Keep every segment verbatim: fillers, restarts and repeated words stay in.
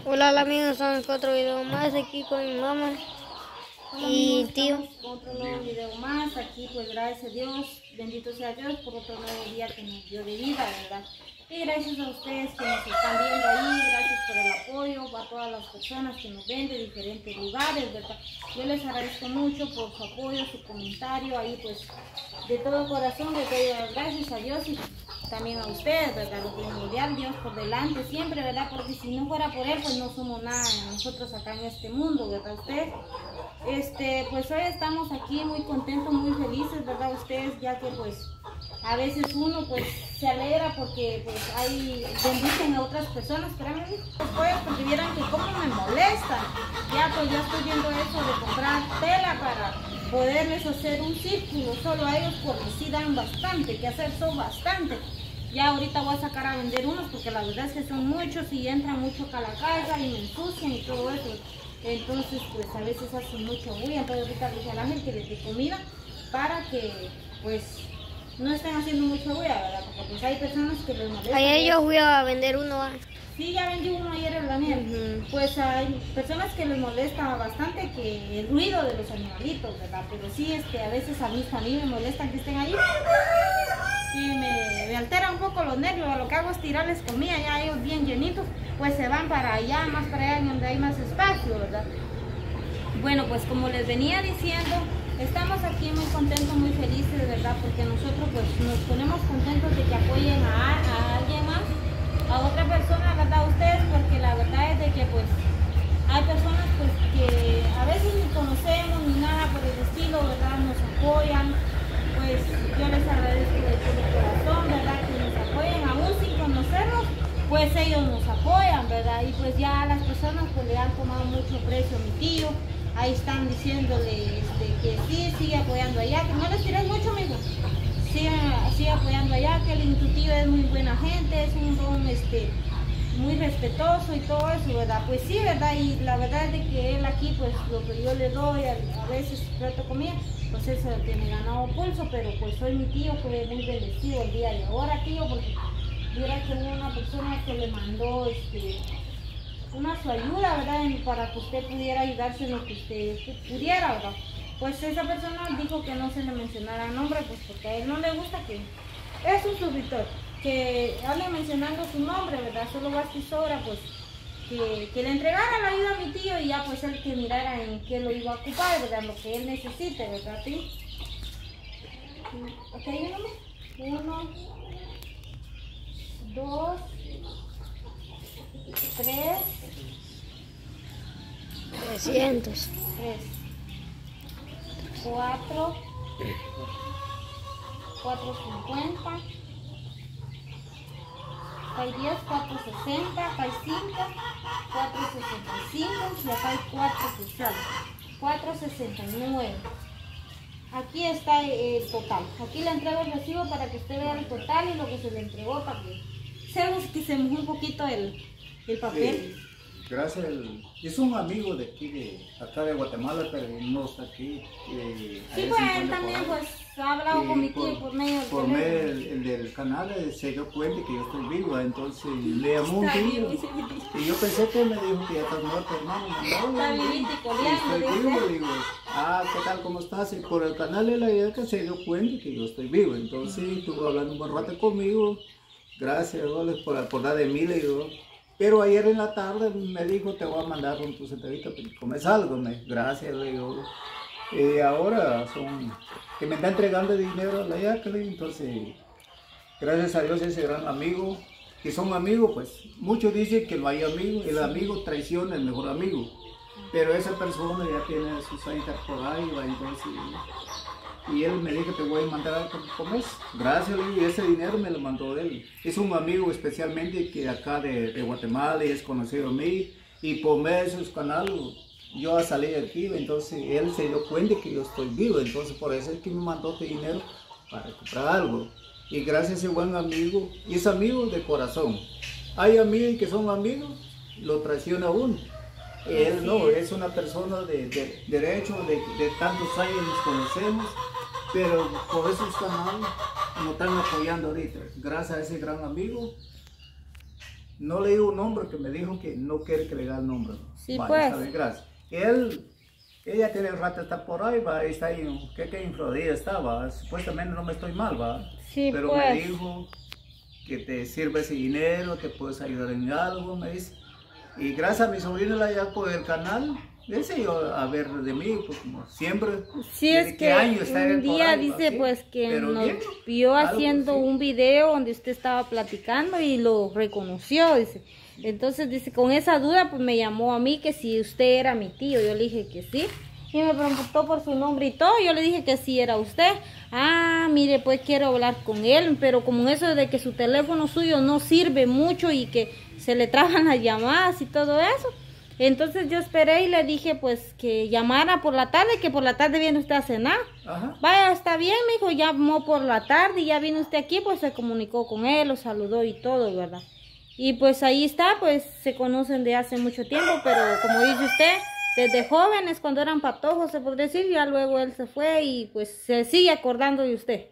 Hola amigos, son otro video más aquí con mi mamá. Hola, y amigos, tío. estamos con otro nuevo video más. Aquí pues gracias a Dios, bendito sea Dios por otro nuevo día que nos dio de vida, ¿verdad? Y gracias a ustedes que nos están viendo ahí, gracias por el apoyo, a todas las personas que nos ven de diferentes lugares, ¿verdad? Yo les agradezco mucho por su apoyo, su comentario, ahí pues de todo corazón les doy las gracias a Dios y también a ustedes, ¿verdad? Lo primordial, Dios por delante siempre, ¿verdad? Porque si no fuera por Él, pues no somos nada nosotros acá en este mundo, ¿verdad? Ustedes, este, pues hoy estamos aquí muy contentos, muy felices, ¿verdad? Ustedes, ya que pues a veces uno pues se alegra porque pues hay, bendicen a otras personas, pero a mí pues porque vieran que cómo me molesta, ya pues ya estoy viendo eso de comprar tela para poderles hacer un círculo, solo a ellos porque sí dan bastante, que hacer son bastante. Ya ahorita voy a sacar a vender unos porque la verdad es que son muchos y entran mucho acá a la casa y me ensucian y todo eso. Entonces pues a veces hacen mucho bulla, entonces ahorita le dije al Ángel que les dé comida para que pues no estén haciendo mucha bulla, ¿verdad? Porque pues hay personas que les molestan. Ayer yo fui a vender uno. ¿Va? Sí, ya vendí uno ayer el Daniel. Uh-huh. Pues hay personas que les molesta bastante que el ruido de los animalitos, ¿verdad? Pero sí, este, a veces a mí, a mí me molestan que estén ahí. Y me, me altera un poco los nervios. Lo que hago es tirarles comida, ya ellos bien llenitos, pues se van para allá, más para allá donde hay más espacio, ¿verdad? Bueno, pues como les venía diciendo, estamos aquí muy contentos, muy felices, ¿verdad? Porque nosotros pues nos ponemos contentos de que apoyen a, a alguien más, a otra persona, ¿verdad? Ustedes, porque la verdad es de que pues hay personas pues que a veces ni conocemos ni nada por el estilo, ¿verdad? Nos apoyan, pues yo les agradezco de todo corazón, ¿verdad? Que nos apoyen, aún sin conocernos, pues ellos nos apoyan, ¿verdad? Y pues ya las personas pues le han tomado mucho precio a mi tío. Ahí están diciéndole este, que sí, sigue apoyando allá, que no les tires mucho, amigo. Sigue, sigue apoyando allá, que el tu tío es muy buena gente, es un don este, muy respetuoso y todo eso, ¿verdad? Pues sí, ¿verdad? Y la verdad es de que él aquí, pues lo que yo le doy, a, a veces trato comida, pues él se lo tiene ganado pulso, pero pues soy mi tío, fue muy bendecido el día de ahora, tío, porque mira que hubo una persona que le mandó este... una su ayuda, ¿verdad? Para que usted pudiera ayudarse en lo que usted pudiera, ¿verdad? Pues esa persona dijo que no se le mencionara nombre, pues porque a él no le gusta que es un suscriptor, que hable mencionando su nombre, ¿verdad? Solo basta y sobra, pues, que, que le entregara la ayuda a mi tío y ya pues él que mirara en qué lo iba a ocupar, ¿verdad? Lo que él necesite, ¿verdad? ¿Sí? Ok, uno, uno, dos, tres, trescientos. tres, cuatro, cuatro cincuenta, acá hay diez, cuatro sesenta, acá hay cinco, cuatro sesenta y cinco y acá hay cuatro sesenta, cuatro sesenta y nueve. Aquí está el total. Aquí le entrego el recibo para que usted vea el total y lo que se le entregó también. Sabemos que se mojó un poquito el, el papel. Sí, gracias. Es un amigo de aquí, de acá de Guatemala, pero no está aquí. Eh, sí, pues él también pues ha hablado con mi tío por medio del Por medio del, el del canal eh, se dio cuenta que yo estoy vivo, entonces le llamó un día. Y yo pensé que me dijo que ya estás muerto, hermano. No, está vivito y coleando, estoy vivo, digo, ah, ¿qué tal? ¿Cómo estás? Y por el canal de la idea que se dio cuenta que yo estoy vivo, entonces estuvo hablando un buen rato conmigo. Gracias, ¿no? por acordar de mí, le digo. Pero ayer en la tarde me dijo, te voy a mandar con tu centavito, comes algo, me gracias, le digo. Y ahora son, que me está entregando dinero a la Jacqueline, entonces, gracias a Dios ese gran amigo, que son amigos, pues, muchos dicen que no hay amigos, el amigo traiciona al mejor amigo, pero esa persona ya tiene sus años por ahí, va, entonces... Y él me dijo, te voy a mandar algo que comes. Gracias, y ese dinero me lo mandó él. Es un amigo especialmente que acá de, de Guatemala y es conocido a mí. Y por medio de sus canales, yo salí de aquí, entonces él se dio cuenta que yo estoy vivo. Entonces por eso es que me mandó este dinero para comprar algo. Y gracias a ese buen amigo, y es amigo de corazón. Hay amigos que son amigos, lo traiciona uno. Él no, es una persona de, de derecho, de, de tantos años nos conocemos, pero por esos canales nos están apoyando ahorita. Gracias a ese gran amigo, no le digo un nombre, que me dijo que no quiere que le diga el nombre. Sí, vale, pues. Está bien, gracias. Él, ella tiene rato, está por ahí, va, está ahí, ¿qué, qué infrodía estaba? Supuestamente no me estoy mal, va. Sí, pero pues. me dijo que te sirve ese dinero, te puedes ayudar en algo, me dice. Y gracias a mi sobrino allá por el canal, ese yo a ver de mí, pues como siempre. Sí, es que un día dice así, pues que nos bien, vio haciendo sí. un video donde usted estaba platicando y lo reconoció, dice. Entonces dice, con esa duda pues me llamó a mí que si usted era mi tío, yo le dije que sí. Y me preguntó por su nombre y todo, yo le dije que sí era usted. Ah, mire, pues quiero hablar con él, pero como eso de que su teléfono suyo no sirve mucho y que se le traban las llamadas y todo eso. Entonces yo esperé y le dije pues que llamara por la tarde, que por la tarde viene usted a cenar. Ajá. Vaya, está bien, me dijo, llamó por la tarde y ya vino usted aquí, pues se comunicó con él, lo saludó y todo, ¿verdad? Y pues ahí está, pues se conocen de hace mucho tiempo, pero como dice usted, desde jóvenes, cuando eran patojos, se podría decir, ya luego él se fue y pues se sigue acordando de usted.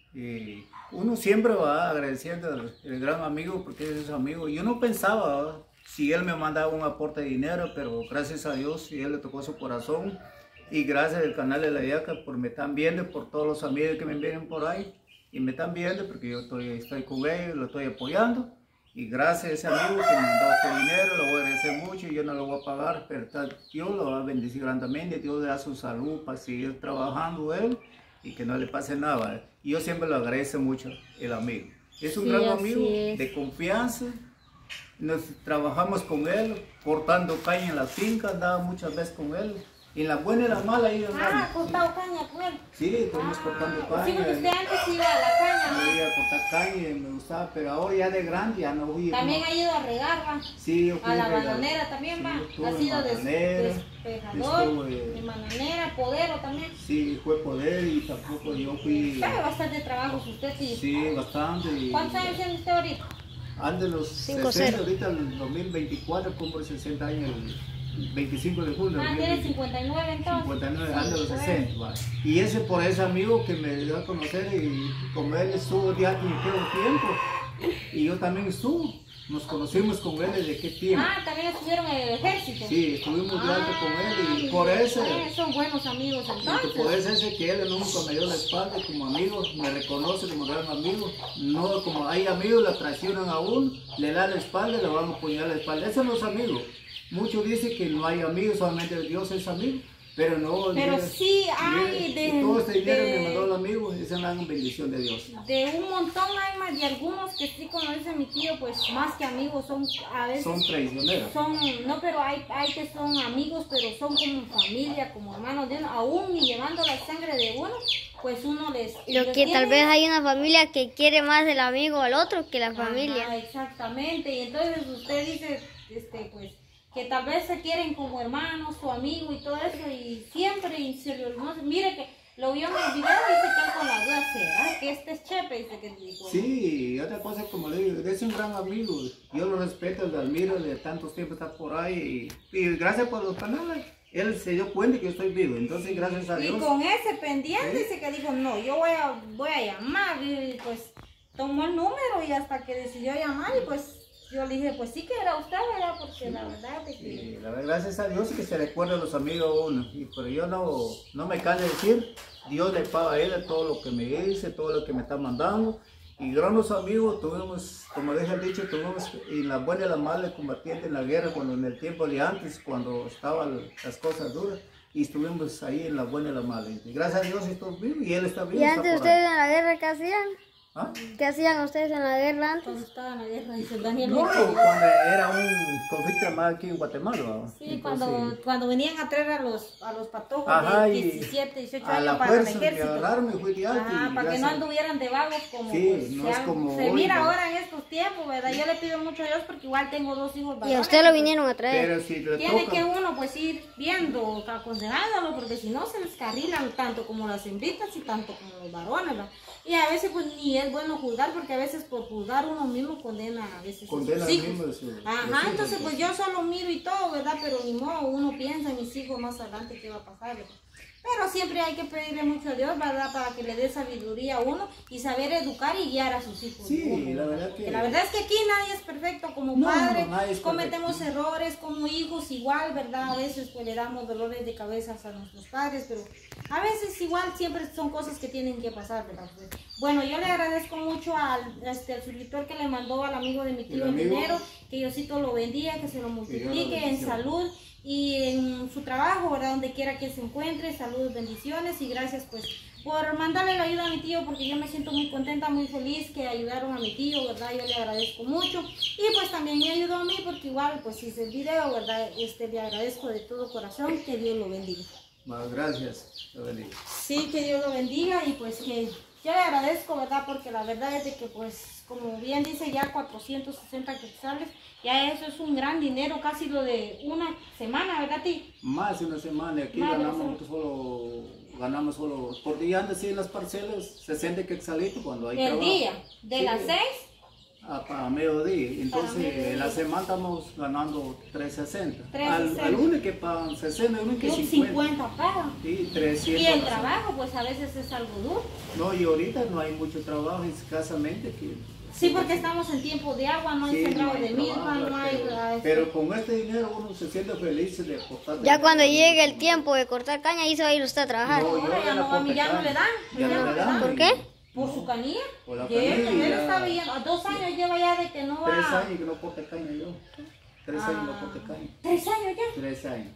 Y uno siempre va agradeciendo al el gran amigo porque es su amigo. Yo no pensaba, ¿verdad?, si él me mandaba un aporte de dinero, pero gracias a Dios, si él le tocó su corazón. Y gracias al canal de La Yaca por me están viendo, por todos los amigos que me vienen por ahí. Y me están viendo porque yo estoy, estoy con ellos, lo estoy apoyando. Y gracias a ese amigo que me mandó este dinero, lo voy a agradecer mucho y yo no lo voy a pagar, pero Dios lo va a bendecir grandemente, Dios le da su salud para seguir trabajando él y que no le pase nada. Y yo siempre lo agradezco mucho, el amigo. Es un Sí, gran así amigo es. de confianza, nos trabajamos con él, cortando caña en la finca, andaba muchas veces con él. Y en la buena y la mala ahí andamos. Ah, cortado caña con él. Sí, estuvimos Ah, cortando sí, caña. porque usted antes iba a la caña, Me ¿no? iba a cortar caña y me gustaba, pero ahora ya de grande ya no fui. También no. ha ido a regar, va. Sí, yo fui A la regal- bananera también, sí, va. estuve Ha en sido des- bananera, despejador, estuve- de bananera, podero también. Sí, fue poder y tampoco yo fui. Sabe bastante trabajo usted, sí. Sí, bastante. y- ¿Cuántos años tiene usted ahorita? Ande los Cinco sesenta, cero. ahorita el dos mil veinticuatro cumplo sesenta años, el veinticinco de julio. Ah, tiene cincuenta y nueve entonces. cincuenta y nueve, Sí, ande los pues. sesenta. va. Y ese por ese amigo que me dio a conocer y como él estuvo ya que me quedó tiempo. Y yo también estuve. Nos conocimos con él desde qué tiempo. Ah, también estuvieron en el ejército. Sí, estuvimos de alto con él y Ah, por eso. eh, son buenos amigos Y entonces. por eso ese que él nunca me dio la espalda como amigo, me reconoce como gran amigo. No como hay amigos, le traicionan a uno, le dan la espalda y le van a apoyar la espalda. Esos son los amigos. Muchos dicen que no hay amigos, solamente Dios es amigo. Pero no. Pero mire, sí hay mire, de- todo este dinero de- que me mandó el amigo, esa es la bendición de Dios. De un montón hay más, y algunos que sí, como dice mi tío, pues más que amigos son a veces. Son traicioneros. Son, no, pero hay, hay que son amigos, pero son como familia, como hermanos de uno, aún y llevando la sangre de uno, pues uno les... Lo les que tal tiene- vez hay una familia que quiere más el amigo al otro que la Ajá, familia. exactamente, y entonces usted dice, este, pues, que tal vez se quieren como hermanos, su amigo y todo eso, y siempre, y se lo, no sé, mire que lo vio en el video y dice que él con la duda, ¿será que este es Chepe? Dice que dijo. Sí, y otra cosa, como le digo, es un gran amigo. Yo lo respeto, lo admiro, de tantos tiempos está por ahí. Y, y gracias por los canales. Él se dio cuenta que yo estoy vivo. Entonces, gracias a Y Dios. con ese pendiente ¿Sí? dice que dijo, no, yo voy a, voy a llamar, y pues tomó el número y hasta que decidió llamar y pues yo le dije, pues sí que era usted, ¿verdad? Porque la verdad es que... Sí, la verdad, gracias a Dios que se recuerda a los amigos a uno. Y pero yo no, no me canso de decir, Dios le paga a él todo lo que me dice, todo lo que me está mandando. Y grandes amigos, tuvimos, como les he dicho, tuvimos en la buena y la mala combatiente en la guerra, cuando en el tiempo de antes, cuando estaban las cosas duras. Y estuvimos ahí en la buena y la mala. Y gracias a Dios estoy vivo y él está vivo. ¿Y está antes por ustedes ahí. en la guerra qué hacían? ¿Ah? ¿Qué hacían ustedes en la guerra antes? Cuando estaba en la guerra, dice Daniel. No, Ortega. cuando era un conflicto armado aquí en Guatemala. ¿va? Sí, Entonces, cuando, cuando venían a traer a los, a los patojos Ajá, de y diecisiete, dieciocho a la años para el fuerza me ejército. agarraron y fui de alto. Ajá, y para ya que no se- anduvieran de vagos como Sí, pues, no se, es han- como se hoy, mira ¿no? ahora en estos tiempos, ¿verdad? Yo le pido mucho a Dios porque igual tengo dos hijos Y varones, a usted lo pues, vinieron a traer. Pero si le tiene toca, que uno pues ir viendo, aconsejándolo, porque si no se descarrilan tanto como las hembritas y tanto como los varones, ¿verdad? Y a veces pues ni es bueno juzgar, porque a veces por juzgar uno mismo condena a veces a condena sus al hijos. mismo de su- Ajá, de su- entonces pues yo solo miro y todo, ¿verdad? Pero ni modo, uno piensa en mis hijos más adelante qué va a pasar, ¿verdad? Pero siempre hay que pedirle mucho a Dios, ¿verdad? Para que le dé sabiduría a uno y saber educar y guiar a sus hijos. Sí, uno, la verdad que... la verdad es que aquí nadie es perfecto, como No, padre, no, nadie es cometemos perfecto. errores, como hijos igual, ¿verdad? A veces pues le damos dolores de cabeza a nuestros padres, pero a veces igual siempre son cosas que tienen que pasar, ¿verdad? Pues, bueno, yo le agradezco mucho al, este, al suscriptor que le mandó al amigo de mi tío el amigo? dinero, que Diosito lo bendiga, que se lo multiplique en bendición. salud y en su trabajo, ¿verdad? Donde quiera que se encuentre, saludos, bendiciones y gracias pues por mandarle la ayuda a mi tío, porque yo me siento muy contenta, muy feliz que ayudaron a mi tío, ¿verdad? Yo le agradezco mucho y pues también me ayudó a mí porque igual pues hice el video, ¿verdad? Este, le agradezco de todo corazón, que Dios lo bendiga. Más gracias, te bendiga. Sí, que Dios lo bendiga y pues que yo le agradezco, ¿verdad? Porque la verdad es de que pues como bien dice ya cuatrocientos sesenta quetzales, ya eso es un gran dinero, casi lo de una semana, ¿verdad, ti? Más de una semana, aquí Más de una ganamos solo, ganamos solo, por día andan así en las parcelas, sesenta quetzalitos cuando hay El trabajo. día, de Sí, las seis A, a mediodía, entonces mediodía. en la semana estamos ganando trescientos sesenta. trescientos sesenta. Al, al lunes que pagan sesenta, uno que un cincuenta. cincuenta pagan. Sí, trescientos. Y el a la semana. trabajo pues a veces es algo duro. No, y ahorita no hay mucho trabajo, escasamente. Que, Sí, porque estamos en tiempo de agua, no hay sí, sembrado no hay de milpa, trabajo, no hay... pero, ah, pero con este dinero uno se siente feliz de aportar. Ya cuando llegue el tiempo de cortar caña, ahí se va a ir usted a trabajar. No, yo ahora ya, no, a mí ya no le dan, Ya no le dan. ¿Por qué? por su canilla. Por la Llega, canilla, él ya. está bien, a dos años lleva ya de que no va... Tres años que no corte caña yo. Tres años no Ah, corte caña. ¿Tres años ya? Tres años.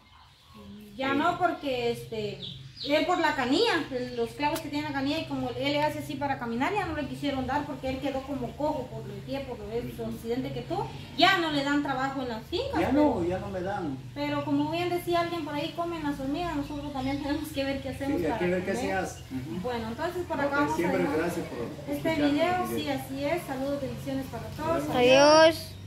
Ya Sí. no, porque este, él por la canilla, los clavos que tiene la canilla y como él le hace así para caminar, ya no le quisieron dar porque él quedó como cojo por el pie, por el su accidente que tuvo. Ya no le dan trabajo en las fincas. Ya pero, no, ya no me dan. pero como bien decía alguien por ahí, comen las hormigas, nosotros también tenemos que ver qué hacemos Sí, hay para que ver qué comer. se hace. Ujú. Bueno, entonces por No, acá que vamos a siempre dejar gracias por este escucharme, video, Miguel. sí, así es. Saludos, bendiciones para todos. Adiós.